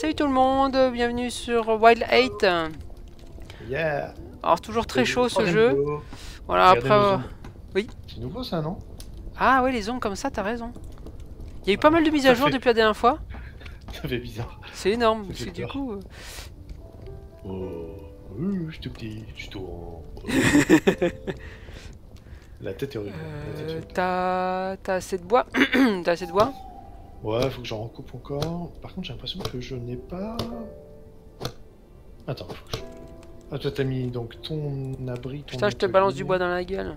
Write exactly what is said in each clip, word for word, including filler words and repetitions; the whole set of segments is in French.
Salut tout le monde, bienvenue sur Wild eight. Yeah. Alors toujours très chaud ce Regardez jeu. nos- Voilà, regardez après... nos euh, ongles. Oui. C'est nouveau ça, non? Ah ouais, les ongles comme ça, t'as raison. Il y a eu pas mal de mises à Ça jour fait- depuis la dernière fois. Ça fait bizarre. C'est énorme, Ça parce fait que du peur. coup... euh, Oh, oui, je suis tout petit, je suis tout rond. La tête est horrible. La tête est euh, horrible. T'as t'as assez de bois. T'as assez de bois. Ouais, faut que j'en recoupe encore. Par contre, j'ai l'impression que je n'ai pas... Attends, faut que je... Ah, toi t'as mis donc ton abri, ton Putain, je te atelier. balance du bois dans la gueule.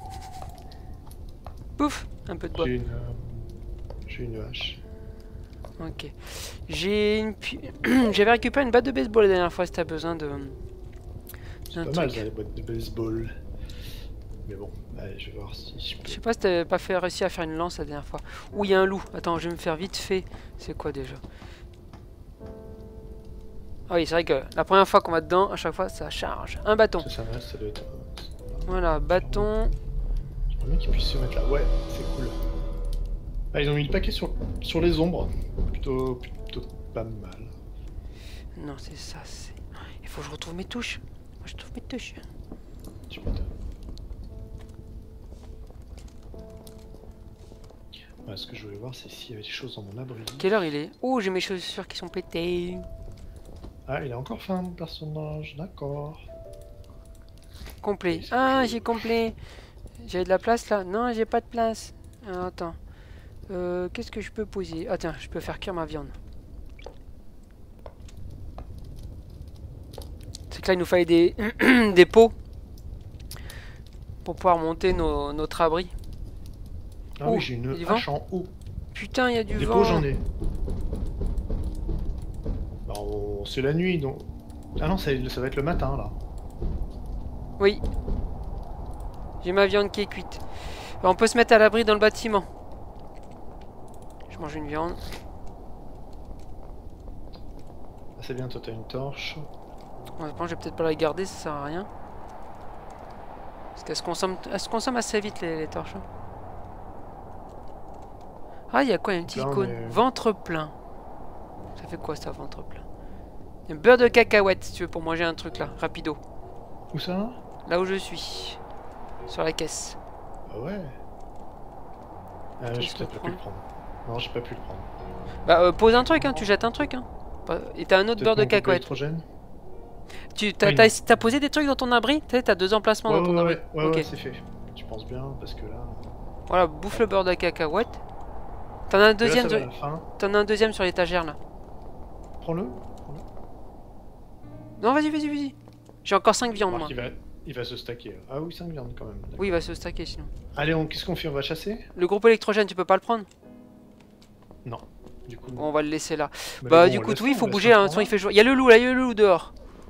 Pouf, un peu de bois. J'ai une... euh, J'ai une hache. Ok. J'ai une... pu- J'avais récupéré une batte de baseball la dernière fois si t'as besoin de... C'est d'un pas mal truc. ça, les boîtes de baseball. Mais bon, allez, je vais voir si je Je peux... sais pas si t'avais pas fait, réussi à faire une lance la dernière fois. Ouh, il y a un loup. Attends, je vais me faire vite fait. C'est quoi déjà? Ah oui, c'est vrai que la première fois qu'on va dedans, à chaque fois, ça charge. Un bâton. Ça, ça, va, ça doit être... euh, Voilà, bâton. J'aimerais bien qu'ils puissent se mettre là. Ouais, c'est cool. Ah, ils ont mis le paquet sur, sur les ombres. Plutôt, plutôt pas mal. Non, c'est ça, c'est... Il faut que je retrouve mes touches. Moi, je trouve mes touches. Tu m'étonnes. Ouais, ce que je voulais voir, c'est s'il y avait des choses dans mon abri. Quelle heure il est? Oh, j'ai mes chaussures qui sont pétées. Ah, il a encore faim, mon personnage. D'accord. Complet. Oui, c'est Ah, chaud. j'ai complet. J'ai de la place là? Non, j'ai pas de place. Alors, attends. Euh, Qu'est-ce que je peux poser? Ah tiens, je peux faire cuire ma viande. C'est que là, il nous fallait des, des pots pour pouvoir monter nos, notre abri. Ah Oh, oui, j'ai il y a une du vent. hache en haut. Putain, il y a du Des vent. pots, j'en ai. Bah, on... c'est la nuit, donc... Ah non, ça, ça va être le matin, là. Oui. J'ai ma viande qui est cuite. Alors, on peut se mettre à l'abri dans le bâtiment. Je mange une viande. Ah, c'est bien, toi, t'as une torche. Ouais, bon, je vais peut-être pas la garder, ça sert à rien. Parce qu'elle se consomme, elle se consomme assez vite, les, les torches. Ah, il y a quoi? Une petite Là, on icône. est- Ventre plein. Ça fait quoi ça, ventre plein? Un beurre de cacahuète, si tu veux, pour manger un truc là, rapido. Où ça? Là où je suis. Sur la caisse. Ah ouais. Ah, Qu'est-ce j'ai que peut-être tu pas pu le prendre. Non, j'ai pas pu le prendre. Bah, euh, pose un truc, hein, tu jettes un truc. Hein. Pas- Et t'as un autre Peut-être beurre de mon groupe cacahuète. électrogène. Tu t'as, Oui, t'as, non. t'as posé des trucs dans ton abri? Tu sais, t'as deux emplacements Ouais, dans ton ouais, abri. ouais, ouais, Ok. ouais, c'est fait. Tu penses bien, parce que là... Voilà, bouffe le beurre de cacahuète. T'en as un deuxième, Là, ça de- va à la fin. t'en as un deuxième sur l'étagère là. Prends-le. Non, vas-y, vas-y, vas-y. J'ai encore cinq viandes, moi. Remarque, il va, il va se stacker. Ah oui, cinq viandes quand même. d'accord. Oui, il va se stacker sinon. Allez, on... qu'est-ce qu'on fait? On va chasser? Le groupe électrogène, tu peux pas le prendre? Non. Du coup, On va le laisser là. Mais Bah, bon, du on coup, laisse oui, il là, faut on bouger, laisse hein. un Sinon, il point. fait jour. Il y a le loup là, il y a le loup dehors.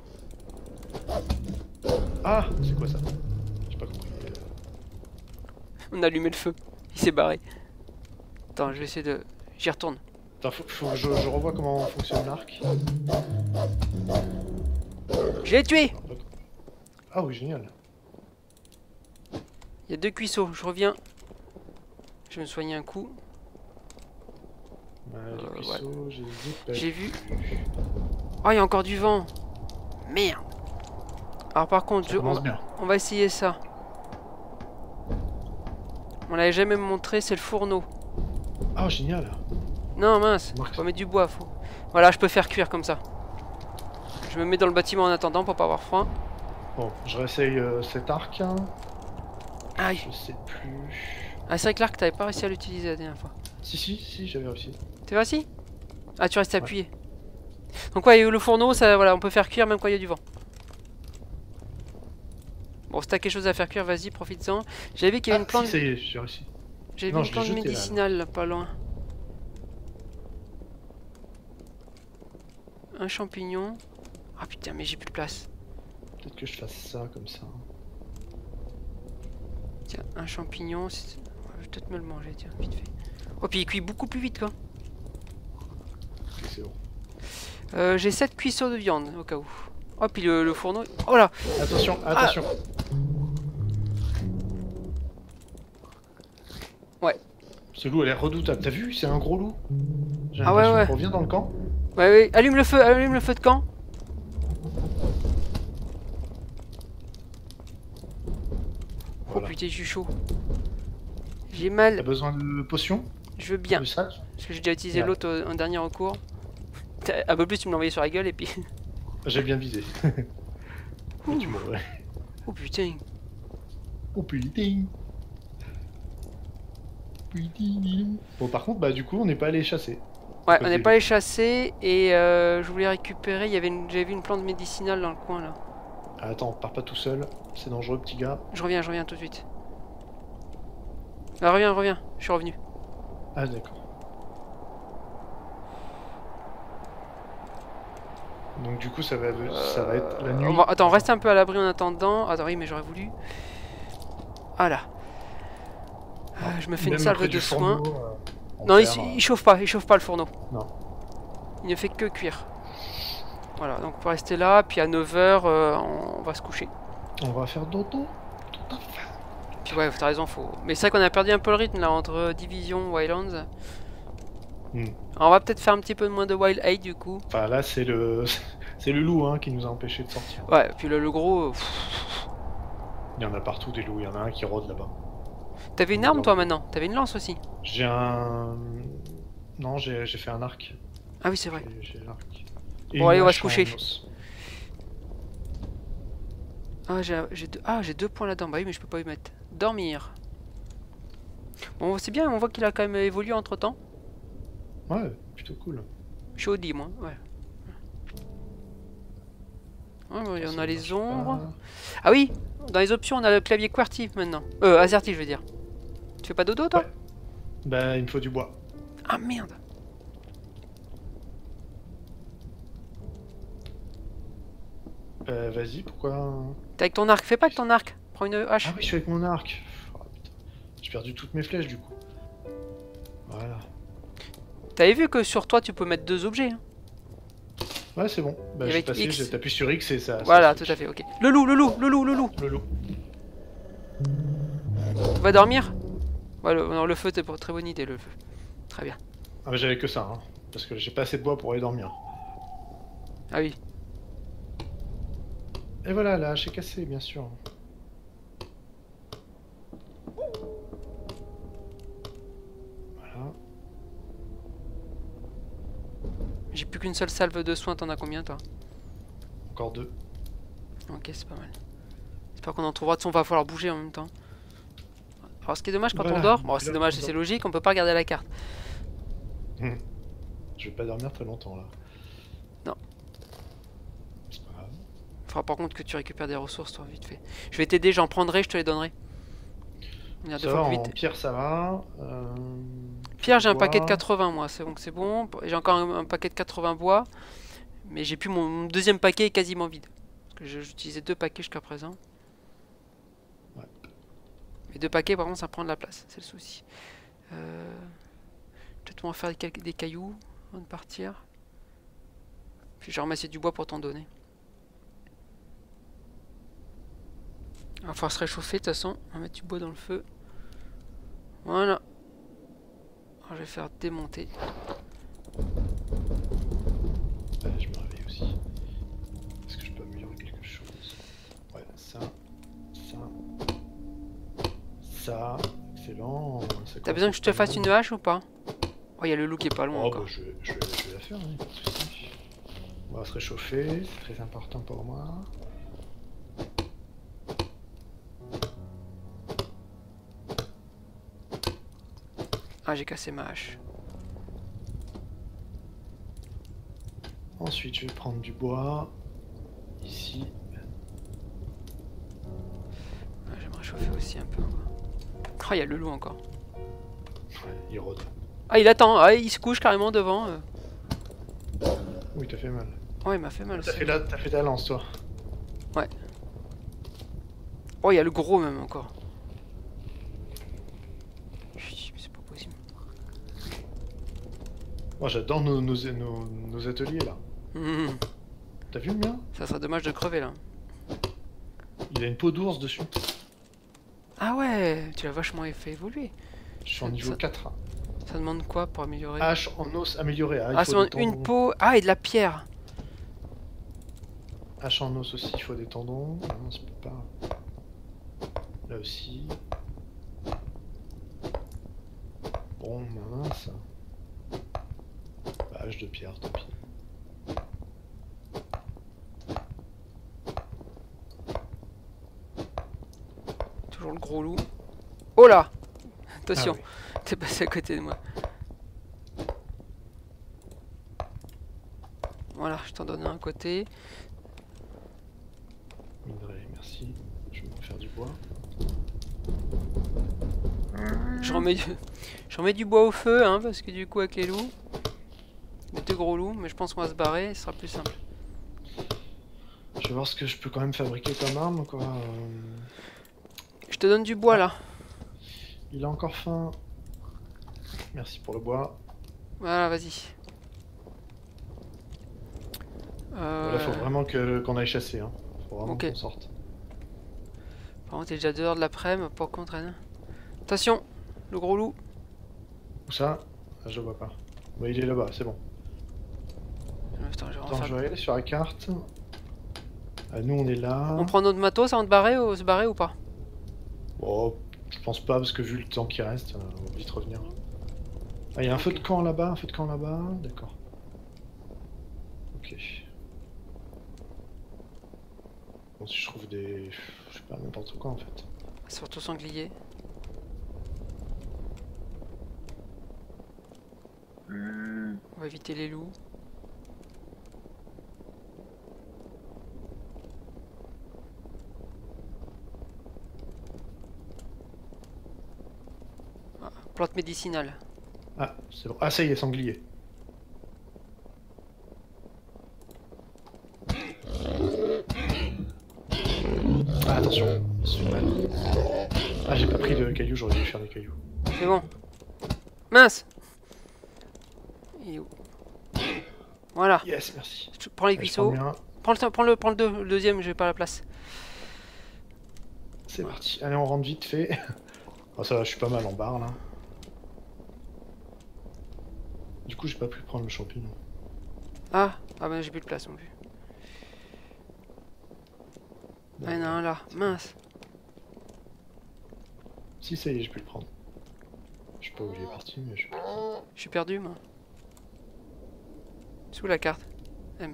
Ah, c'est quoi ça? J'ai pas compris. On a allumé le feu. Il s'est barré. Attends, je vais essayer de. J'y retourne. Attends, faut, faut que je, je revoie comment fonctionne l'arc. Je l'ai tué! Ah oui, génial. Il y a deux cuisseaux, je reviens. Je vais me soigner un coup. Bah, les Euh, cuisseaux, j'ai des J'ai vu. Oh, il y a encore du vent. Merde. Alors, par contre, Ça je- on, commence va- bien. on va essayer ça. On l'avait jamais montré, c'est le fourneau. Ah, génial. Non, mince. Marc. Faut mettre du bois. Faut... Voilà, je peux faire cuire comme ça. Je me mets dans le bâtiment en attendant pour pas avoir froid. Bon, je réessaye euh, cet arc. hein. Aïe. Je sais plus. Ah, c'est vrai que l'arc, t'avais pas réussi à l'utiliser la dernière fois. Si, si, si, j'avais réussi. T'es réussi? Ah, tu restes appuyé. Donc, ouais, le fourneau, ça, voilà, on peut faire cuire même quand il y a du vent. Bon, si t'as quelque chose à faire cuire, vas-y, profites-en. J'avais vu qu'il y avait Ah, une plante, si, ça y est, j'ai réussi. j'avais non, vu une je l'ai plante jeté, là, médicinale là, pas loin. Un champignon. Ah putain, mais j'ai plus de place. Peut-être que je fasse ça comme ça. Tiens, un champignon. c'est- Je vais peut-être me le manger, tiens, vite fait. Oh, puis il cuit beaucoup plus vite, quoi. Ok, c'est bon. Euh, j'ai sept cuisseaux de viande, au cas où. Oh, puis le, le fourneau. Oh là! Attention, attention. Ouais. Ce loup a l'air redoutable. T'as vu? C'est un gros loup. J'ai Ah ouais, l'impression. ouais. Reviens dans le camp. Ouais, ouais, allume le feu, allume le feu de camp. Voilà. Oh putain, je suis chaud. J'ai mal. T'as besoin de potions? Je veux bien. De sac? Parce que j'ai déjà utilisé Merde. l'autre en dernier recours. Un peu plus, tu me l'as envoyé sur la gueule et puis. J'ai bien visé. Mais tu mourrais. Oh putain. Oh putain. Putain. Bon, par contre, bah, du coup, on n'est pas allé chasser. Ouais, on n'est pas allé chasser et euh, je voulais récupérer. Il y avait une... J'avais vu une plante médicinale dans le coin là. Ah, attends, pars pas tout seul. C'est dangereux, petit gars. Je reviens, je reviens tout de suite. Ah, reviens, reviens. Je suis revenu. Ah, d'accord. Donc, du coup, ça va, ça va être la nuit. On va... Attends, reste un peu à l'abri en attendant. Attends, oui, mais j'aurais voulu. Voilà. Euh, je me fais une salve de soins. Fourneau, euh, non, il, perd, il chauffe pas, il chauffe pas le fourneau. Non. Il ne fait que cuire. Voilà, donc on peut rester là, puis à neuf heures, euh, on va se coucher. On va faire dodo. Puis ouais, t'as raison, faut... Mais c'est vrai qu'on a perdu un peu le rythme là, entre Division, Wildlands. Hmm. Alors, on va peut-être faire un petit peu moins de Wild Eight du coup. Enfin, là, c'est le... c'est le loup hein, qui nous a empêché de sortir. Ouais, puis le, le gros... Pff... Il y en a partout des loups, il y en a un qui rôde là-bas. T'avais une arme toi maintenant? T'avais une lance aussi? J'ai un... Non, j'ai fait un arc. Ah oui, c'est vrai. J'ai l'arc. Bon allez, on va se coucher. Ah, j'ai deux... Ah, deux points là-dedans. Bah oui, mais je peux pas y mettre. Dormir. Bon, c'est bien, on voit qu'il a quand même évolué entre temps. Ouais, plutôt cool. Je suis Audi, moi. Ouais. Ouais, bon, on a les ombres. Pas. Ah oui, dans les options, on a le clavier QWERTY maintenant. Euh, AZERTY, je veux dire. Tu fais pas dodo, toi? Ouais. Bah, il me faut du bois. Ah merde. Euh, vas-y, pourquoi... T'es avec ton arc, fais pas avec ton arc. Prends une hache. Ah oui, je suis avec mon arc. Oh, j'ai perdu toutes mes flèches, du coup. Voilà. T'avais vu que sur toi, tu peux mettre deux objets hein? Ouais, c'est bon. Bah, j'ai passé, t'appuies sur X et ça... Voilà, ça tout à fait, ok. Le loup, le loup, le loup, le loup. Le loup. Tu vas dormir? Ouais, le, non, le feu, c'est pour très bonne idée, le feu. Très bien. Ah bah, j'avais que ça, hein. Parce que j'ai pas assez de bois pour aller dormir. Ah oui. Et voilà, la hache est cassée, bien sûr. Voilà. J'ai plus qu'une seule salve de soins, t'en as combien toi? Encore deux. Ok, c'est pas mal. J'espère qu'on en trouvera, de son, on va falloir bouger en même temps. Alors ce qui est dommage quand voilà. on dort, bon c'est dommage, c'est logique, on peut pas regarder la carte. Mmh. Je vais pas dormir très longtemps là. Non. C'est pas grave. Faudra par contre que tu récupères des ressources toi, vite fait. Je vais t'aider, j'en prendrai, je te les donnerai. On ira deux fois plus vite. Pierre ça va. Euh... Pierre j'ai un paquet de quatre-vingts moi, c'est bon, c'est bon. J'ai encore un, un paquet de quatre-vingts bois. Mais j'ai plus mon, mon deuxième paquet est quasiment vide. Parce que j'utilisais deux paquets jusqu'à présent. Ouais. Mais deux paquets par contre ça prend de la place, c'est le souci. Euh... Peut-être on va faire des, des cailloux avant de partir. Puis j'ai ramassé du bois pour t'en donner. Il va falloir se réchauffer de toute façon. On va mettre du bois dans le feu. Voilà. Alors, je vais faire démonter. Ouais, je me réveille aussi. Est-ce que je peux améliorer quelque chose? Ouais, ça. Ça. Ça. Excellent. T'as besoin que je te fasse une hache ou pas? Oh, il y a le loup qui est pas loin oh, encore. Bah, je, je, je vais la faire, hein, pas de soucis. On va se réchauffer, c'est très important pour moi. Ah, j'ai cassé ma hache. Ensuite, je vais prendre du bois. Ici. Ah, je vais me réchauffer aussi un peu. Ah, il y a le loup encore. Ouais, il rôde. Ah, il attend. Ah, il se couche carrément devant. Euh. Oui, t'as fait mal. Ouais, il m'a fait mal T'as aussi. fait, la... fait ta lance, toi. Ouais. Oh, il y a le gros même encore. C'est pas possible. Moi, oh, j'adore nos, nos, nos, nos ateliers, là. Mmh. T'as vu le mien? Ça serait dommage de crever, là. Il a une peau d'ours dessus. Ah ouais, tu l'as vachement fait évoluer. Je suis en niveau ça... quatre. Ça demande quoi pour améliorer? Hache en os amélioré. Ah, il Ah, faut ça des demande une tendons. peau. Ah, et de la pierre. Hache en os aussi, il faut des tendons. Non, ça peut pas. Là aussi. Bon, mince. Bah, hache de pierre, tant pis. Toujours le gros loup. Oh là! Attention, Ah, oui. t'es passé à côté de moi. Voilà, je t'en donne un côté. Minerai, merci. Je vais me refaire du bois. Je remets du, je remets du bois au feu, hein, parce que du coup, avec les loups, les deux gros loups, mais je pense qu'on va se barrer, ce sera plus simple. Je vais voir ce que je peux quand même fabriquer comme arme, quoi. Euh, Je te donne du bois là. Il a encore faim. Merci pour le bois. Voilà, vas-y. Euh... Là, faut vraiment que qu'on aille chasser. Hein. Faut vraiment Ok. qu'on sorte. Par contre, t'es déjà dehors de l'après-midi, pas qu'on traîne. Attention, le gros loup. Où ça? Ah, je vois pas. Ouais, il est là-bas, c'est bon. Attends, je vais Attends, refaire- je vais aller sur la carte. Ah, nous, on est là. On prend notre matos avant de barrer ou se barrer ou pas? Bon, je pense pas, parce que vu le temps qui reste, euh, on va vite revenir. Ah, il y a un feu de camp là-bas, un feu de camp là-bas. D'accord. Ok. Bon, si je trouve des... Je sais pas, n'importe quoi, en fait. Surtout sanglier. On va éviter les loups. Ah, plante médicinale. Ah, c'est bon. Ah, ça y est, sanglier. Ah, attention, c'est mal. Ah, j'ai pas pris de cailloux, j'aurais dû faire des cailloux. C'est bon. Mince! Il est où? Voilà. Yes, merci. Je prends les Allez, je cuisseaux. prends bien. Prends le, prends le, prends le, deux- le deuxième, j'ai pas la place. C'est parti. Allez, on rentre vite fait. Oh, ça va, je suis pas mal en barre là. Du coup, j'ai pas pu prendre le champignon. Ah, ah ben j'ai plus de place non plus. Ah, il y en a un là. Mince. Si, ça y est, j'ai pu le prendre. Je sais pas où il est parti, mais je sais pas. Je suis perdu moi. C'est où la carte? M.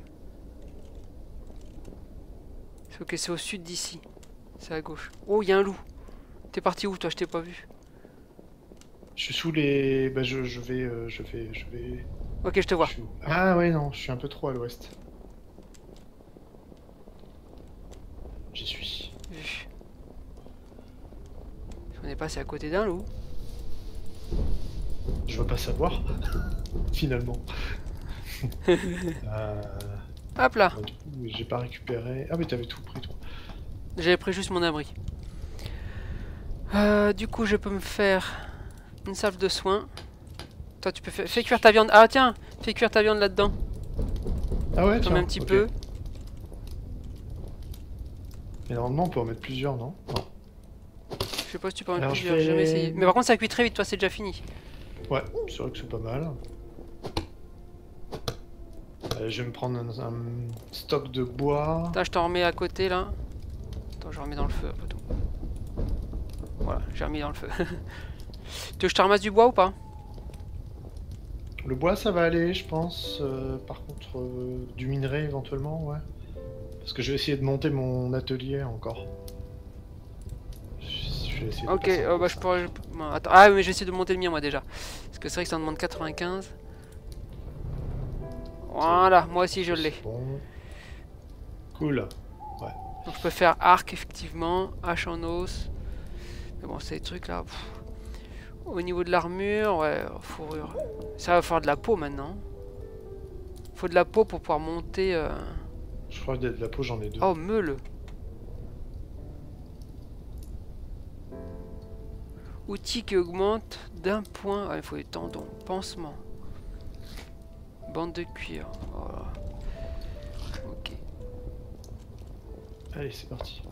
Ok, c'est au sud d'ici. C'est à gauche. Oh, il y a un loup. T'es parti où toi? Je t'ai pas vu. Je suis sous les... Bah, je, je vais... euh, je vais... Je vais... Ok, je te vois. Je suis où? Ah ouais, non, je suis un peu trop à l'ouest. J'y suis. Vu. On est passé à côté d'un loup. Je veux pas savoir. Finalement. euh... Hop là. bah, du coup, j'ai pas récupéré... Ah mais t'avais tout pris, toi. J'avais pris juste mon abri. Euh, du coup, je peux me faire une salve de soins. Toi, tu peux faire... Fais cuire ta viande. Ah tiens, fais cuire ta viande là-dedans. Ah ouais, T'en tiens, mets un petit ok. peu. Mais normalement, on peut en mettre plusieurs, non? Non. Je sais pas si tu peux en mettre Alors, je plusieurs, j'ai jamais vais- essayé. Mais par contre, ça cuit très vite, toi, c'est déjà fini. Ouais, c'est vrai que c'est pas mal. Allez, je vais me prendre un, un stock de bois. Attends, je t'en remets à côté là. Attends, je remets dans le feu après tout. Voilà, j'ai remis dans le feu. Tu veux que je te ramasse du bois ou pas? Le bois, ça va aller, je pense. Euh, par contre, euh, du minerai éventuellement, ouais. Parce que je vais essayer de monter mon atelier encore. Je je vais essayer de Ok, passer euh, en bah je ça. pourrais... bon, attends. Ah mais je vais essayer de monter le mien moi déjà. Parce que c'est vrai que ça en demande quatre-vingt-quinze. Voilà, moi aussi je l'ai. Bon. Cool. Donc je peux faire arc effectivement, hache en os. Mais bon, c'est des trucs là. Pff. Au niveau de l'armure, ouais, fourrure. Ça va faire de la peau maintenant. Faut de la peau pour pouvoir monter. Euh... Je crois que de la peau, j'en ai deux. Oh, meule. Outil qui augmente d'un point. Ah, il faut les tendons. Pansement. Bande de cuir. Voilà. Ok. Allez, c'est parti.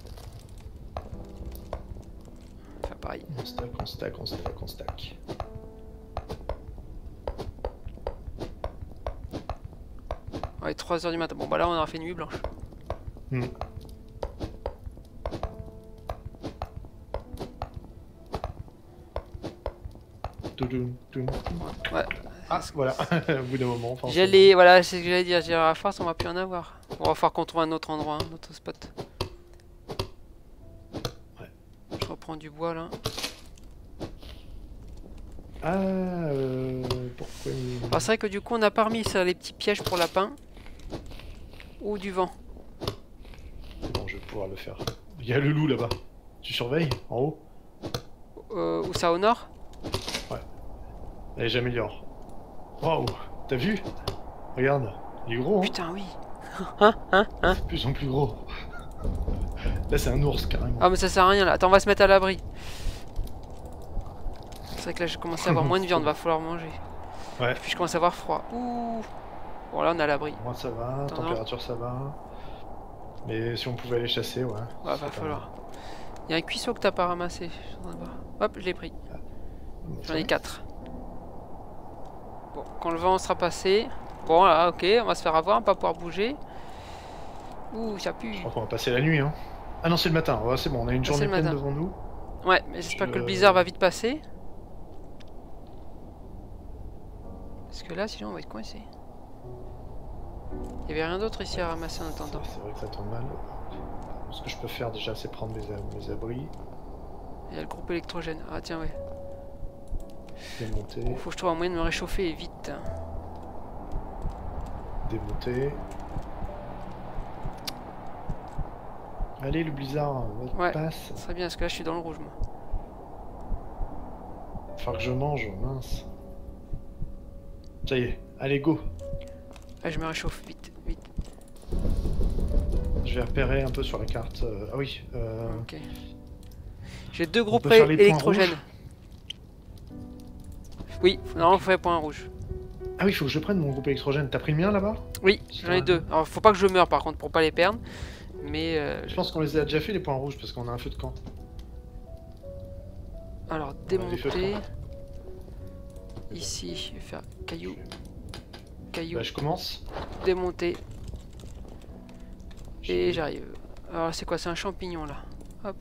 Enfin, pareil. On stack, on stack, on stack, on stack. Ouais, trois heures du matin. Bon, bah là, on aura fait nuit blanche. Hmm. Toudoum, toudoum. Ouais. Ah, voilà, au bout d'un moment. Enfin, J'allais, voilà, c'est ce que j'allais dire. J'ai à force, on va plus en avoir. On va falloir qu'on trouve un autre endroit, un autre spot. Ouais. Je reprends du bois là. Ah, euh, pourquoi il... Alors c'est vrai que du coup, on n'a pas remis ça, les petits pièges pour lapins. Ou du vent. C'est bon, je vais pouvoir le faire. Il y a le loup là-bas. Tu surveilles, en haut? Euh, ou ça au nord? Allez, j'améliore. Waouh, t'as vu? Regarde, il est gros, hein? Putain, oui. Hein, hein, hein. C'est de plus en plus gros. Là, c'est un ours, carrément. Ah, mais ça sert à rien là. Attends, on va se mettre à l'abri. C'est vrai que là, je commence à avoir moins de viande, va falloir manger. Ouais. Et puis je commence à avoir froid. Ouh. Bon, là, on est à l'abri. Moi, ça va, Attends, température, ça va. Mais si on pouvait aller chasser, ouais. Ouais, va falloir. Il y a un cuisseau que t'as pas ramassé. Hop, je l'ai pris. J'en ai quatre. Bon, quand le vent sera passé. Bon, là, ok, on va se faire avoir, on va pas pouvoir bouger. Ouh, ça pue. Je crois qu'on va passer la nuit, hein. Ah non, c'est le matin. Ouais, c'est bon, on a une Ah, journée le pleine matin. devant nous. Ouais, mais j'espère Je- que le blizzard va vite passer. Parce que là, sinon, on va être coincé. Il y avait rien d'autre ici à ramasser en attendant. C'est vrai que ça tombe mal. Ce que je peux faire déjà, c'est prendre mes, ab- mes abris, Il y a le groupe électrogène. Ah, tiens, ouais. démonter, Faut que je trouve un moyen de me réchauffer et vite. démonter. Allez, le blizzard, Ouais. passe. Ça serait bien, parce que là, je suis dans le rouge, moi. Faut que je mange, mince. Ça y est, allez, go. Là, je me réchauffe vite, vite. Je vais repérer un peu sur la carte. euh, Ah oui. Euh... Ok. J'ai deux groupes peut faire les points électrogènes. rouges. Oui, normalement, il faut faire point rouge. Ah oui, il faut que je prenne mon groupe électrogène. T'as pris le mien là-bas? Oui, j'en ai deux. Alors, faut pas que je meure par contre pour pas les perdre. Mais. Euh, Je pense qu'on les a déjà fait les points rouges parce qu'on a un feu de camp. Alors, des feux de démonter. camp. Ici, je vais faire caillou. Caillou. Bah, je commence. Démonter. Et j'arrive. Alors, c'est quoi? C'est un champignon là. Hop.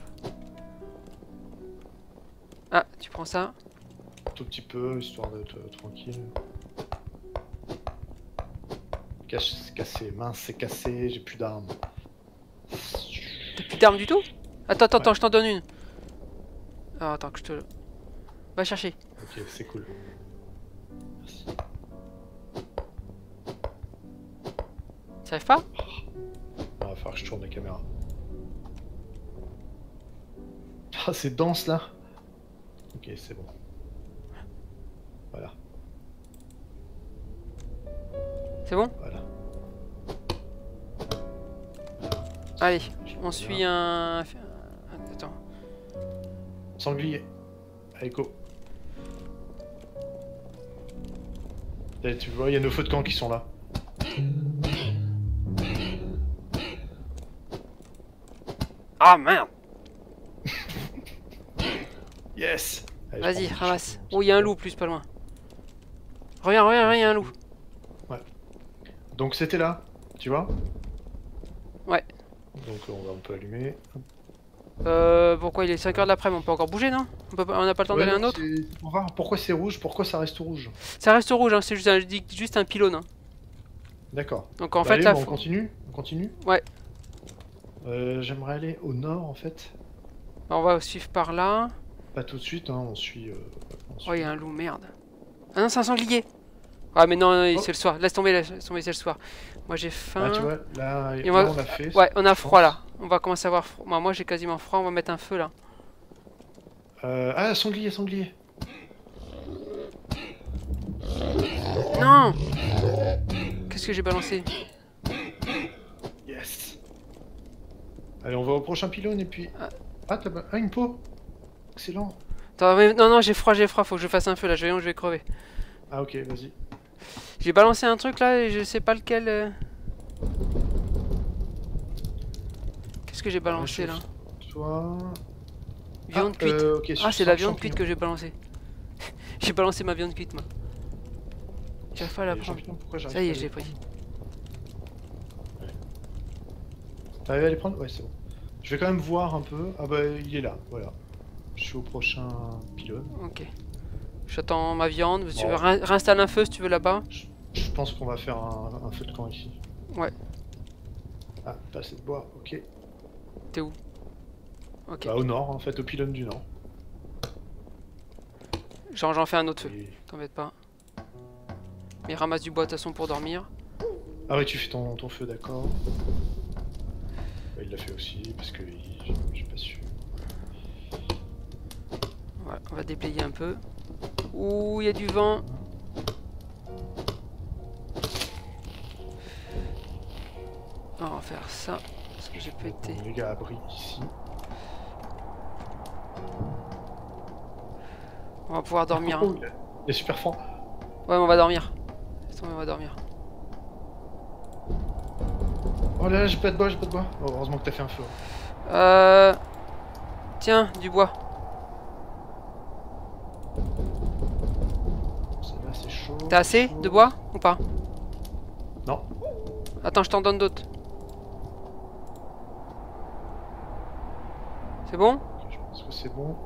Ah, tu prends ça. Un tout petit peu, histoire d'être euh, tranquille. Cache, c'est cassé. Mince, c'est cassé. J'ai plus d'armes. T'as plus d'armes du tout? Attends, attends, Ouais. attends, je t'en donne une. Alors, attends, que je te. Va chercher. Ok, c'est cool. Merci. Ça arrive pas? Ah, va falloir que je tourne la caméra. Ah, c'est dense là. Ok, c'est bon. Voilà, C'est bon? voilà. Allez, Je on vais suit bien. un. Attends. Sanglier. Allez, go. Là, tu vois, il y a nos feux de camp qui sont là. Ah merde! Yes. Allez, je Vas-y, prends- ramasse. je- Oh, il y a un loup plus pas loin. Reviens, reviens, reviens, il y a un loup. Donc c'était là, tu vois? Ouais. Donc on, va, on peut allumer. Euh, pourquoi il est cinq heures de l'après-midi? On peut encore bouger, non? On peut pas- on n'a pas le temps Ouais, d'aller à non, un autre? c'est pour voir pourquoi c'est rouge, pourquoi ça reste rouge. Ça reste rouge, hein, c'est juste un, je dis juste un pylône. Hein. D'accord. Donc en Bah, fait, allez, là, bon, on faut- continue? On continue? Ouais. Euh, J'aimerais aller au nord en fait. on va suivre par là. Pas tout de suite, hein, on suit. Euh, on suit. Oh, il y a un loup, merde. Ah non, c'est un sanglier. Ah, mais non, non, Oh. c'est le soir. Laisse tomber, laisse tomber, c'est le soir. Moi, j'ai faim. Ah, tu vois, là, Et là, on va- on a fait. Ouais, on a je froid pense. là. On va commencer à avoir froid. Moi, moi j'ai quasiment froid. On va mettre un feu là. Euh, ah, sanglier, sanglier. Non! Qu'est-ce que j'ai balancé? Yes. Allez, on va au prochain pylône et puis. Ah. Ah, t'as pas- ah, une peau. Excellent. Attends, mais- non, non, j'ai froid, j'ai froid. Faut que je fasse un feu là. Je vais, je vais crever. Ah, ok, vas-y. J'ai balancé un truc là et je sais pas lequel. euh. Qu'est-ce que j'ai balancé là? Toi. Viande ah, cuite. euh, ok, Ah, c'est la viande cuite champignon. que j'ai balancé. J'ai balancé ma viande cuite, moi. J'arrive pas à la Les prendre. champignons, pourquoi j'arrive Ça y est, pas à je les l'ai pris. T'arrives à les prendre? Ouais, c'est bon. Je vais quand même voir un peu. Ah bah il est là, voilà. Je suis au prochain pylône. Ok. J'attends ma viande. Tu Bon. veux réin- réinstaller un feu si tu veux là-bas? Je, je pense qu'on va faire un, un feu de camp ici. Ouais. Ah, pas assez de bois, ok. T'es où? Ok. Bah au nord, en fait, au pylône du nord. Genre j'en fais un autre feu. Et- T'embête pas. Mais ramasse du bois de toute façon pour dormir. Ah oui, tu fais ton, ton feu, d'accord. Bah, il l'a fait aussi, parce que il- j'ai pas su. Voilà, on va déblayer un peu. Ouh, il y a du vent. On va faire ça. Parce que j'ai pété. Les gars abri ici. On va pouvoir dormir. Oh, Hein. il, est, il est super froid. Ouais, mais on va dormir. Laisse tomber, on va dormir. Oh là là, j'ai pas de bois, j'ai pas de bois. Oh, heureusement que t'as fait un feu. Euh... Tiens, du bois. Ça va, c'est chaud. T'as c'est assez chaud. de bois ou pas? Non. Attends, je t'en donne d'autres. C'est bon? Ok, je pense que c'est bon.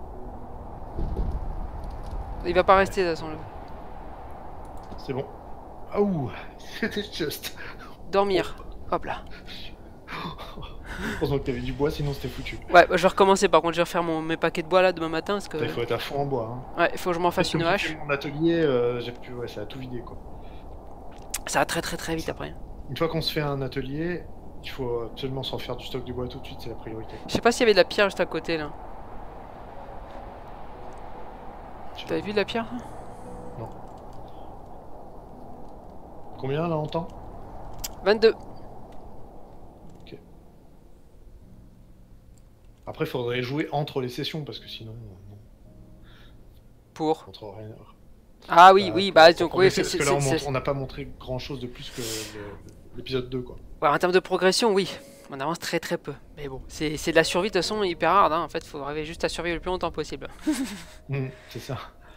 Il va pas rester de toute façon. le- C'est bon. Ah ouh, c'était juste. Dormir. Hop là. Heureusement que t'avais du bois, sinon c'était foutu. Ouais, bah, je vais recommencer. Par contre, je vais refaire mon, mes paquets de bois là demain matin. Parce que... Il faut être à fond en bois. Hein. Ouais, il faut que je m'en fasse Comme une j'ai hache. fait Mon atelier, euh, j'ai pu, ouais, ça a tout vidé quoi. Ça va très très très vite après. Une fois qu'on se fait un atelier, il faut absolument s'en faire du stock de bois tout de suite, c'est la priorité. Je sais pas s'il y avait de la pierre juste à côté là. Je- T'avais vu de la pierre? Combien là en temps? vingt-deux. Après, il faudrait jouer entre les sessions parce que sinon, euh, non, Pour. on rentre rien. Ah oui, Bah, oui, bah pour donc oui, progresser, c'est... parce que là, on c'est- montre- c'est- on n'a pas montré grand chose de plus que le- l'épisode deux quoi. Ouais, en termes de progression, oui. On avance très très peu. Mais bon, c'est c'est de la survie de toute façon hyper hard. Hein. En fait, il faut arriver juste à survivre le plus longtemps possible. Mm, c'est ça.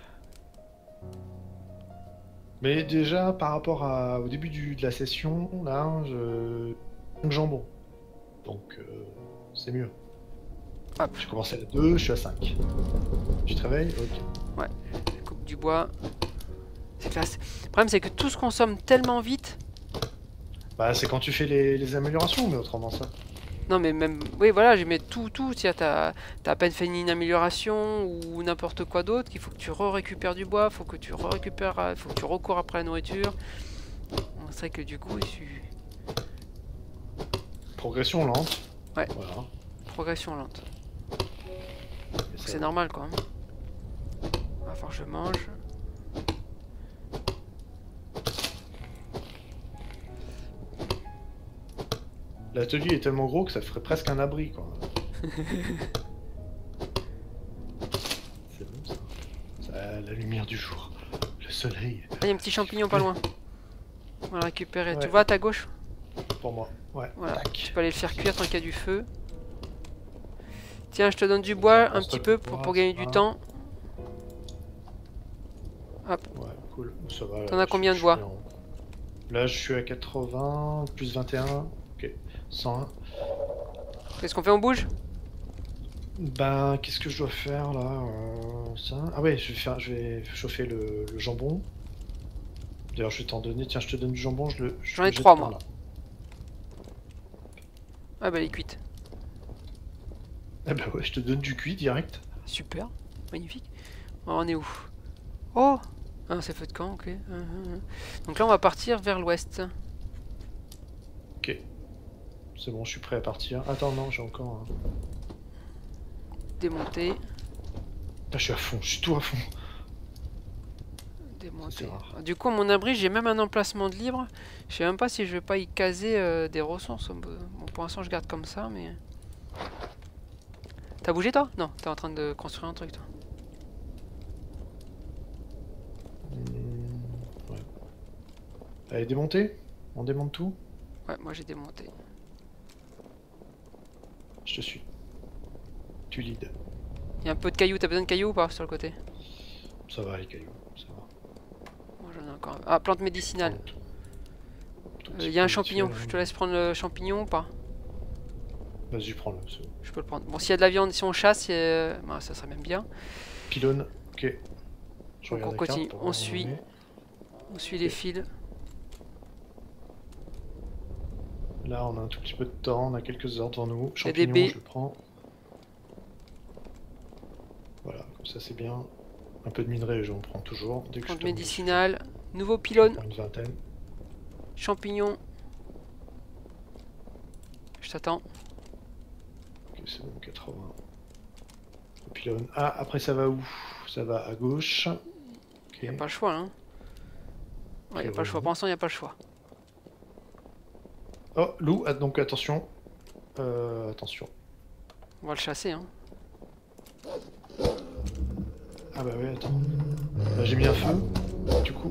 Mais déjà, par rapport à, au début du- de la session, là, je... cinq jambons. Donc, euh, c'est mieux. Hop. J'ai commencé à deux, je suis à cinq. Tu te réveilles? Ok. Ouais, coupe du bois. C'est classe. Le problème, c'est que tout se consomme tellement vite. Bah, c'est quand tu fais les, les améliorations, mais autrement ça. Non, mais même. Oui, voilà, j'ai mis tout, tout. Tiens, t'as t'as à peine fait une amélioration ou n'importe quoi d'autre. Qu'il faut que tu re-récupères du bois. Faut que tu re-récupères. euh, Faut que tu recours après la nourriture. On sait que du coup, il suffit. Progression lente. Ouais. Voilà. Progression lente. Et ça- C'est normal, quoi. Va falloir que je mange. L'atelier est tellement gros que ça ferait presque un abri, quoi. C'est bon, ça. Ça, la lumière du jour. Le soleil. Ah, il y a un petit champignon pas loin. On va le récupérer. Ouais. Tu vois à ta gauche? Pour moi. Ouais. Voilà. Tac. Tu peux aller le faire cuire tant qu'il y a du feu. Tiens, je te donne du bois un Un petit stock peu de pour, bois, pour gagner ça du va. temps. Hop. Ouais, cool. Ça va. T'en là, as je- combien je de bois? suis en- Là, je suis à quatre-vingts, plus vingt et un. Ok. cent un. Qu'est-ce qu'on fait? On bouge? Ben, qu'est-ce que je dois faire là euh, Ça. Ah ouais, je vais faire, je vais chauffer le, le jambon. D'ailleurs, je vais t'en donner. Tiens, je te donne du jambon. Je le. je J'en ai le jette trois, par moi. là. Ah bah elle est cuite. Ah bah ouais, je te donne du cuit direct. Super. Magnifique. Oh, on est où? Oh! Ah, c'est feu de camp, ok. Hum, hum, hum. Donc là, on va partir vers l'ouest. Ok. C'est bon, je suis prêt à partir. Attends, non, j'ai encore. un- Démonter. Putain, je suis à fond, je suis tout à fond. Démonter. C'est rare. Du coup, mon abri, j'ai même un emplacement de libre. Je sais même pas si je vais pas y caser euh, des ressources. Bon, pour l'instant, je garde comme ça, mais... T'as bougé, toi? Non, t'es en train de construire un truc, toi. Hmm, ouais. Allez, démonter. On démonte tout. Ouais, moi, j'ai démonté. Je te suis. Tu lead. Il y a un peu de cailloux. T'as besoin de cailloux ou pas sur le côté? Ça va, les cailloux. Ça va. Moi, j'en ai encore. Ah, plante médicinale. Tout- tout Il petit y a un peu champignon. visuel, Je hein. te laisse prendre le champignon ou pas? Vas-y, prends-le. Je peux le prendre. Bon, s'il y a de la viande, si on chasse, euh... bah, ça serait même bien. Pylône, ok. Je Donc on continue, on suit. On suit les fils. Là, on a un tout petit peu de temps, on a quelques heures devant nous. Il y a des Champignons, baies. je le prends. Voilà, comme ça c'est bien. Un peu de minerai, j'en prends toujours. Dès que Plante je tombe médicinale. Nouveau pylône. dessus, une vingtaine. Champignons. Je t'attends. Ok, c'est bon, quatre-vingts. Le pylône. Ah, après ça va où? Ça va à gauche. Il n'y a pas le choix, hein. Ouais, il n'y a pas le choix. Pour l'instant, il n'y a pas le choix. Oh, loup, ah, donc attention. Euh, attention. On va le chasser, hein. Ah bah ouais, attends. Là, j'ai mis un feu, du coup.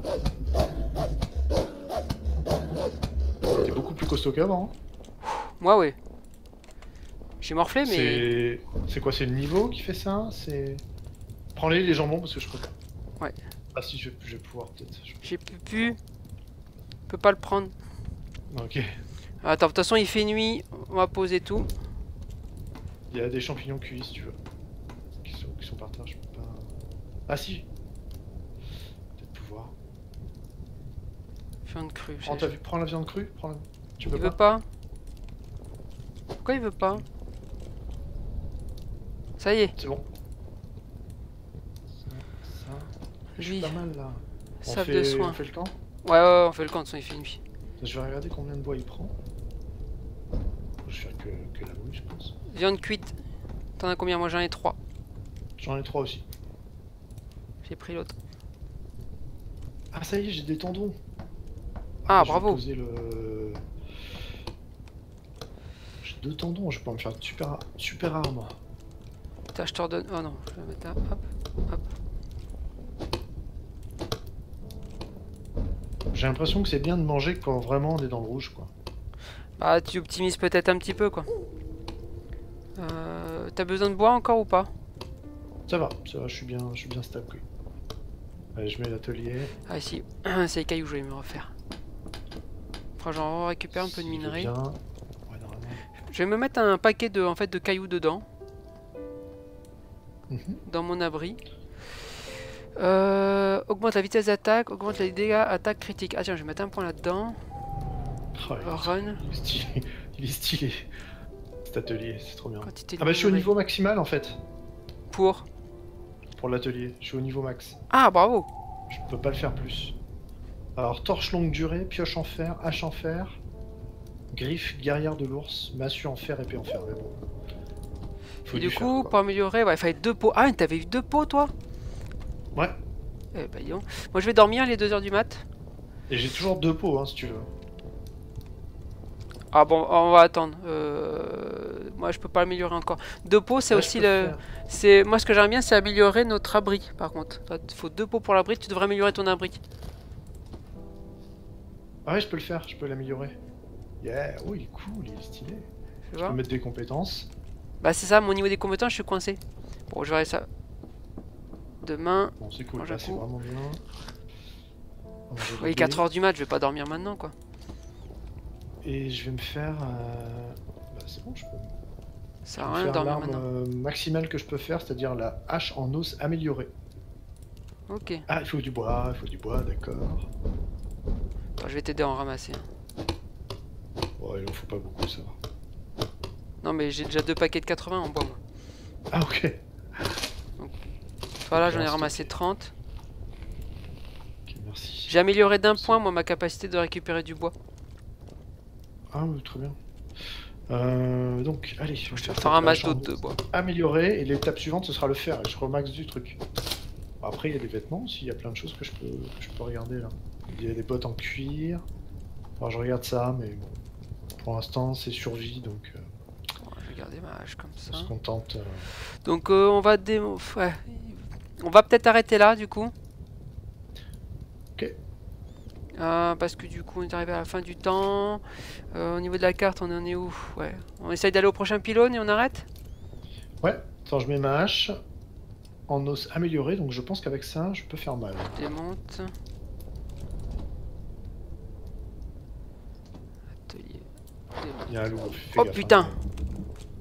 T'es beaucoup plus costaud qu'avant. Hein. Moi, ouais. J'ai morflé, mais... C'est quoi, c'est le niveau qui fait ça? C'est... Prends-les, les jambons, parce que je peux pas. Ouais. Ah si, je, je vais pouvoir, peut-être. J'ai pu... Je peux pas le prendre. Ok. Attends, de toute façon, il fait nuit. On va poser tout. Il y a des champignons cuits, si tu veux. Qui sont, qui sont par terre, je peux pas... Ah si. Peut-être pouvoir. Viande crue. Prends, t'as vu, prends la viande crue, prends la... Tu veux il pas veut pas. Pourquoi il veut pas? Ça y est. C'est bon. Ça, ça... Je suis Lui. pas mal là. On Sable fait, de soin. on fait le temps? Ouais, ouais, ouais, on fait le camp, de toute façon, il fait nuit. Je vais regarder combien de bois il prend. Je vais faire que, que la bouille, je pense. Viande cuite. T'en as combien? Moi j'en ai trois. J'en ai trois aussi. J'ai pris l'autre. Ah ça y est, j'ai des tendons. Ah, je bravo. vais poser le... J'ai deux tendons, je peux me faire une super, super arme. Putain, je te redonne. Oh non, je vais mettre là. Hop, hop. J'ai l'impression que c'est bien de manger quand vraiment on est dans le rouge, quoi. Bah, tu optimises peut-être un petit peu, quoi. Euh, T'as besoin de bois encore ou pas? Ça va, ça va, je suis bien, je suis bien stable. Oui. Allez, je mets l'atelier. Ah si, c'est les cailloux, je vais me refaire. Enfin, j'en récupère un peu de minerai. Ouais, je vais me mettre un paquet de, en fait, de cailloux dedans. Mm-hmm. Dans mon abri. Euh, augmente la vitesse d'attaque, augmente les dégâts, attaque critique. Ah tiens, je vais mettre un point là-dedans. Oh, Run. Il est stylé, il est stylé. Cet atelier, c'est trop bien. Quantité de Ah bah je suis au minerai. niveau maximal en fait. Pour Pour l'atelier, je suis au niveau max. Ah bravo. Je peux pas le faire plus. Alors torche longue durée, pioche en fer, hache en fer, griffe, guerrière de l'ours, massue en fer, épée en fer. Mais bon. Faut Et du, du coup, fer, pour améliorer, ouais, il fallait deux pots. Ah, t'avais eu deux pots toi? Ouais. Eh bah dis donc. Moi je vais dormir les deux heures du mat. Et j'ai toujours deux pots hein si tu veux. Ah bon, on va attendre. Euh... Moi je peux pas améliorer encore. Deux pots c'est Là, aussi le... c'est Moi ce que j'aimerais bien c'est améliorer notre abri par contre. Il faut deux pots pour l'abri, tu devrais améliorer ton abri. Ah ouais je peux le faire, je peux l'améliorer. Yeah, oh il est cool, il est stylé. Tu Je vois peux mettre des compétences. Bah c'est ça, mon niveau des compétences je suis coincé. Bon je verrai ça. Demain. Bon c'est cool, mange là un c'est coup. vraiment bien. Oui quatre heures du mat, je vais pas dormir maintenant quoi. Et je vais me faire... Euh... Bah c'est bon, je peux... Ça sert à rien de dormir maintenant. Euh, maximale que je peux faire, c'est-à-dire la hache en os améliorée. Ok. Ah, il faut du bois, il faut du bois, d'accord. Bon, je vais t'aider à en ramasser. Hein. Bon, il en faut pas beaucoup, ça va. Non mais j'ai déjà deux paquets de quatre-vingts en bois moi. Ah ok. Donc, voilà, j'en ai ramassé trente. Ok, merci. J'ai amélioré d'un point moi ma capacité de récupérer du bois. Ah oui, très bien. Euh, donc, allez, je vais Je te ferai un masse d'autres de bois. Améliorer, et l'étape suivante, ce sera le fer, et je remax du truc. Bon, après, il y a des vêtements aussi, il y a plein de choses que je peux, que je peux regarder là. Il y a des bottes en cuir. Alors, je regarde ça, mais bon. Pour l'instant, c'est survie, donc... Euh, bon, je vais garder ma hache comme ça. on se contente... Euh... Donc, euh, on va dé... ouais. On va peut-être arrêter là, du coup. Ok. Euh, parce que du coup on est arrivé à la fin du temps. Euh, au niveau de la carte on en est où? Ouais. On essaye d'aller au prochain pylône et on arrête? Ouais, attends je mets ma hache en os amélioré, donc je pense qu'avec ça je peux faire mal. Je démonte. Atelier. Il y a un loup. Oh putain!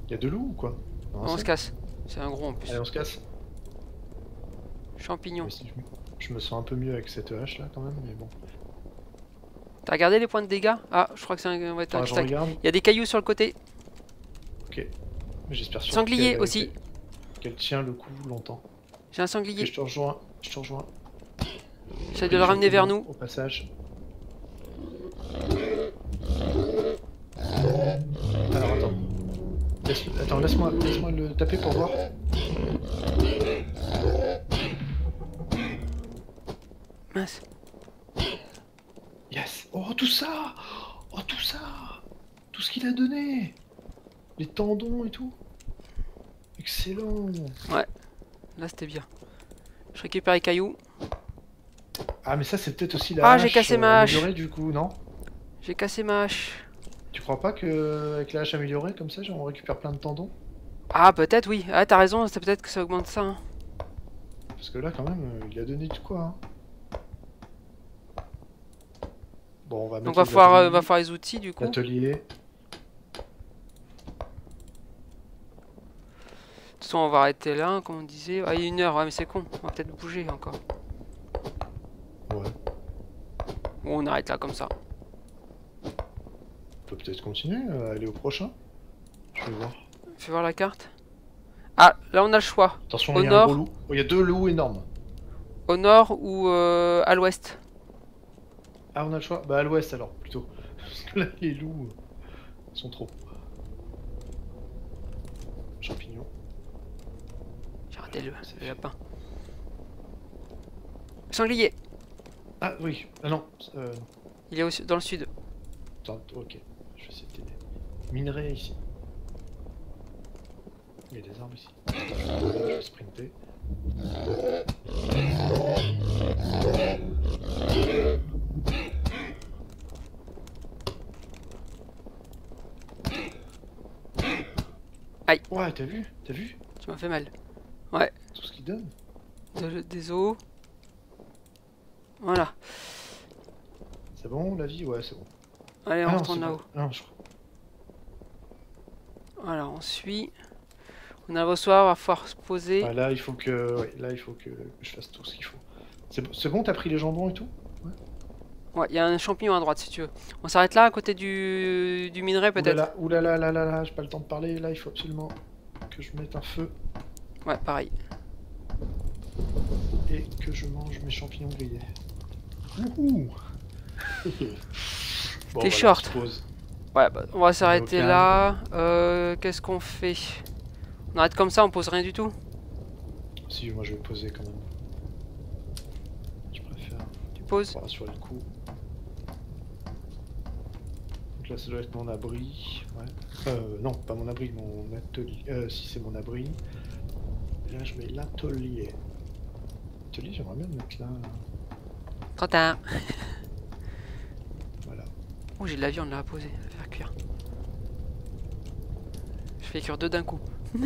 Y a deux loups ou quoi? Non, On c'est- se casse. C'est un gros en plus. Allez, on se casse. Champignon. Mais si je, me... je me sens un peu mieux avec cette hache là quand même, mais bon. T'as regardé les points de dégâts? Ah, je crois que c'est un... Ouais, Enfin, je tac. regarde. Il y a des cailloux sur le côté. Ok. J'espère surtout Sanglier qu'elle- aussi. qu'elle tient le coup longtemps. J'ai un Ok, sanglier. je te rejoins. Je te rejoins. J'essaie de le ramener vers nous. Au passage. Alors attends. Laisse... Attends, laisse-moi laisse le taper pour voir. Mince. Yes. Oh tout ça. Oh tout ça. Tout ce qu'il a donné. Les tendons et tout. Excellent. Ouais. Là c'était bien. Je récupère les cailloux. Ah mais ça c'est peut-être aussi la Ah, hache j'ai cassé ma hache. améliorée du coup, non? J'ai cassé ma hache. Tu crois pas que avec la hache améliorée comme ça, genre, on récupère plein de tendons? Ah, peut-être, oui. Ah, t'as raison, c'est peut-être que ça augmente ça. Hein. Parce que là quand même, euh, il a donné de quoi. Hein. Bon, on va mettre Donc, va les falloir, abris, euh, va falloir les outils du coup. De l'atelier. toute façon, on va arrêter là, hein, comme on disait. Ah, il y a une heure, ouais, mais c'est con. On va peut-être bouger encore. Ouais. Ou on arrête là comme ça. On peut peut-être continuer, euh, aller au prochain. Je vais voir. Fais voir la carte. Ah, là on a le choix. Attention, Au il y a nord. un gros loup. Oh, il y a deux loups énormes. Au nord ou euh, à l'ouest? Ah, on a le choix? Bah à l'ouest alors, plutôt. Parce que là, les loups euh, sont trop. Champignons. J'ai raté le, le lapin. Sanglier. Ah oui, ah non. Euh... Il est au, dans le sud. Attends, ok. Je vais essayer de t'aider. Minerai ici. Il y a des arbres ici. Attends, je vais sprinter. Aïe. Ouais, t'as vu? T'as vu? Tu m'as fait mal. Ouais. Tout ce qu'il donne. De- des os. Voilà. C'est bon la vie? Ouais, c'est bon. Allez, on Ah non, retourne c'est là-haut. pas- non, je... Voilà, on suit. On arrive au soir, on va falloir se poser. Ah, là, il faut que... ouais, là, il faut que je fasse tout ce qu'il faut. C'est bon, c'est bon, t'as pris les jambons et tout? Ouais. Ouais, il y a un champignon à droite si tu veux. On s'arrête là, à côté du, du minerai peut-être. Oulala, oulala, là, là, là, j'ai pas le temps de parler. Là, il faut absolument que je mette un feu Ouais, pareil. et que je mange mes champignons grillés. Wouhou. Bon, T'es voilà, short. on se pose. Ouais, bah, on va s'arrêter calme. là. Euh, Qu'est-ce qu'on fait? On arrête comme ça, on pose rien du tout? Si, moi je vais poser quand même. Je préfère. Tu poses? Voilà, sur le coup. Donc là, ça doit être mon abri. Ouais. Euh, non, pas mon abri, mon atelier. Euh, si c'est mon abri. Et là, je mets l'atelier. L'atelier, j'aimerais bien le mettre là. Trop tard. Voilà. Oh, j'ai de la viande là à poser, à faire cuire. Je fais cuire deux d'un coup.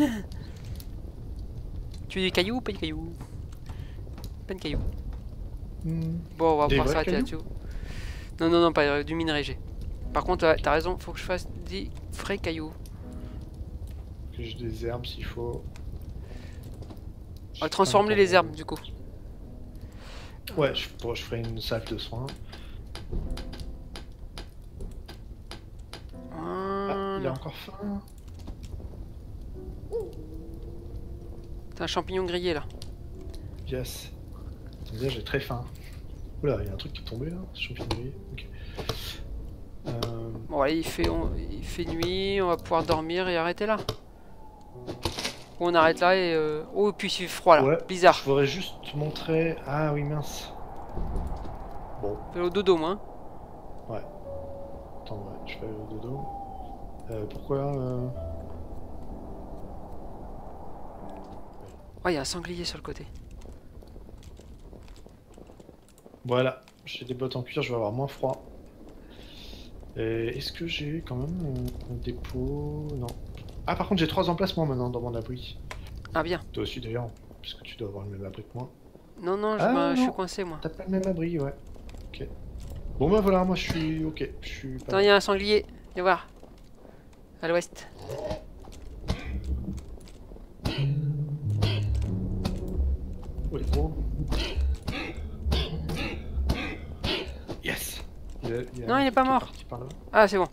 Tu veux du caillou ou pas de caillou? Pas de caillou. Hmm. Bon, on va Des pouvoir vrais s'arrêter cailloux là-dessus. Non, non, non, pas euh, du minerai G. Par contre, ouais, t'as raison, faut que je fasse des frais cailloux. Que j'ai des herbes s'il faut. On va transformer les herbes du coup. Ouais, je, bon, je ferai une salle de soins. Ah, il a Voilà. encore faim. T'as un champignon grillé là. Yes. Ça veut dire j'ai très faim. Oula, il y a un truc qui est tombé là, champignon grillé. Ok. Euh... Bon, allez, il fait, on- il fait nuit, on va pouvoir dormir et arrêter là. Ou on arrête là et. Euh... Oh, et puis il fait froid là. Ouais, Bizarre. je voudrais juste te montrer. Ah oui, mince. Bon, Fais le dodo, moi. ouais. Attends, ouais, je fais le dodo. Euh, pourquoi euh... Oh, il y a un sanglier sur le côté. Voilà, j'ai des bottes en cuir, je vais avoir moins froid. Est-ce que j'ai quand même un, un dépôt? Non. Ah, par contre, j'ai trois emplacements maintenant dans mon abri. Ah, bien. Toi aussi d'ailleurs, puisque tu dois avoir le même abri que moi. Non, non, je, Ah, me- je non. suis coincé moi. T'as pas le même abri, ouais. Ok. Bon bah voilà, moi je suis ok. Je suis pas... Attends, il y a un sanglier. Viens voir. À l'ouest. Ouais, gros. Yes. Il a- il y a Non, un il est truc pas qui mort. parti par là. Ah, c'est bon.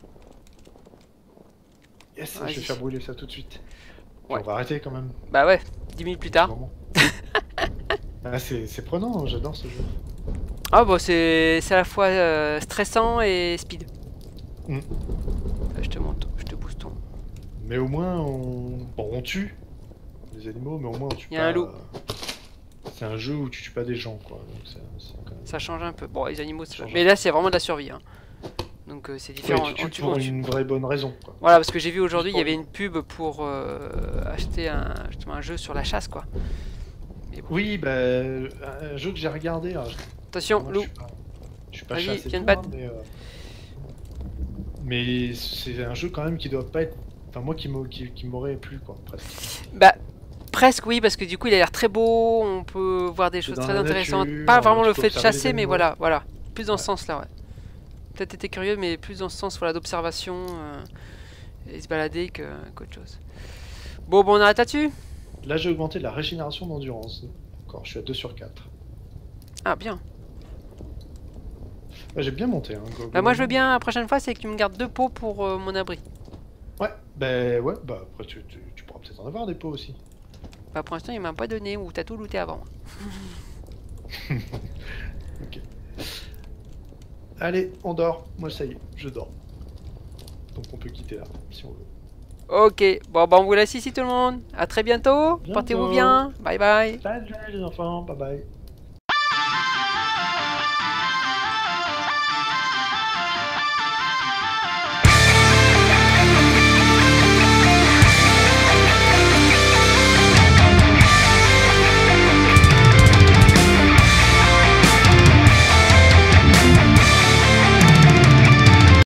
Yes, je Vas-y. vais faire brûler ça tout de suite. Puis Ouais. on va arrêter quand même. Bah ouais, dix minutes plus un tard. moment. Ah, c'est c'est prenant, j'adore ce jeu. Ah bah c'est à la fois euh, stressant et speed. Mm. Là, je te monte, je te booste ton. Mais au moins, on... Bon, on tue les animaux, mais au moins on tue Il y a pas... un loup. euh, C'est un jeu où tu tues pas des gens, quoi. Donc c'est c'est quand même... Ça change un peu. Bon, les animaux, ça... Change mais là c'est vraiment de la survie. Hein. Donc euh, c'est différent. Ouais, tu On tues tue- pour on tue. une vraie bonne raison, quoi. Voilà, parce que j'ai vu aujourd'hui, il y pour avait une- une pub pour euh, acheter un, justement, un jeu sur la chasse, quoi. Mais bon. Oui, bah, un jeu que j'ai regardé. Alors, je- Attention, moi, loup. Je suis pas, je suis pas Vas-y, chasse et viens tout, de battre. hein, mais, euh, mais c'est un jeu quand même qui doit pas être... Enfin, moi qui m'au- qui- qui m'aurait plu, quoi, presque. Bah, presque oui, parce que du coup, il a l'air très beau. On peut voir des choses dans très la intéressantes. nature, Pas vraiment tu le peux fait de observer les chasser, mais animaux. voilà, voilà. Plus dans ce Ouais. sens-là, ouais. Peut-être été curieux, mais plus dans ce sens, voilà, d'observation euh, et se balader que- qu'autre chose. Bon, bon, on arrête là-dessus. Là, j'ai augmenté la régénération d'endurance. Encore, je suis à deux sur quatre. Ah, bien. Ouais, j'ai bien monté. Hein, Bah, moi, je veux bien, la prochaine fois, c'est que tu me gardes deux pots pour euh, mon abri. Ouais, bah ouais, bah après tu, tu, tu pourras peut-être en avoir des pots aussi. Bah, pour l'instant, il m'a pas donné, ou t'as tout looté avant. Ok. Allez, on dort. Moi, ça y est, je dors. Donc on peut quitter là, si on veut. Ok, bon, bah, on vous laisse ici, tout le monde. À très bientôt. Bientôt. Portez-vous bien. Bye bye. Salut les enfants, bye bye.